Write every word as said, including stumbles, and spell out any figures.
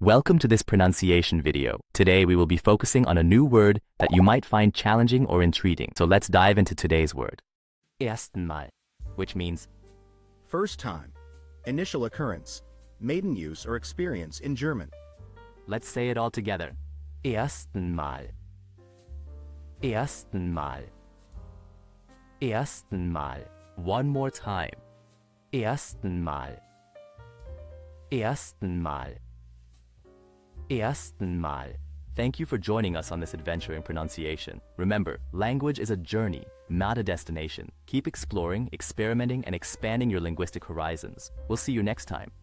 Welcome to this pronunciation video. Today we will be focusing on a new word that you might find challenging or intriguing. So let's dive into today's word. Erstenmal, which means first time, initial occurrence, maiden use or experience in German. Let's say it all together. Erstenmal. Erstenmal. Erstenmal. One more time. Erstenmal. Erstenmal. Erstenmal. Thank you for joining us on this adventure in pronunciation. Remember, language is a journey, not a destination. Keep exploring, experimenting, and expanding your linguistic horizons. We'll see you next time.